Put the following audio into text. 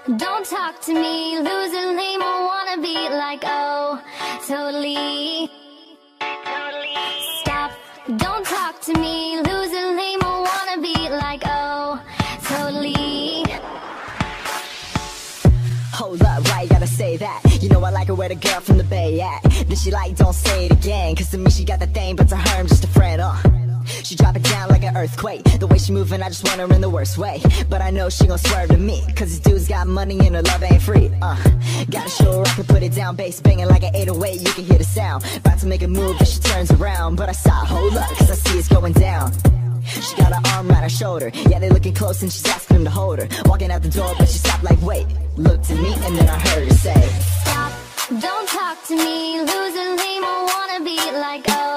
don't talk to me, loser, lame, or wanna be like, oh, totally. Stop, don't talk to me, loser, lame, or wanna be like, oh, totally. Hold up, why you gotta say that? You know I like her where the girl from the Bay at. Then she like, don't say it again, cause to me she got that thing, but to her I'm just a friend, She drop it down like an earthquake. The way she moving, I just want her in the worst way. But I know she gon' swerve to me, cause this dude's got money and her love ain't free. Gotta show her I can put it down. Bass banging like an 808, you can hear the sound. About to make a move, but she turns around. But I stop, hold up, cause I see it's going down. She got her arm around her shoulder. Yeah, they looking close and she's asking him to hold her. Walking out the door, but she stopped like, wait. Looked at me and then I heard her say, stop, don't talk to me, loser, lame, or wanna be like, oh,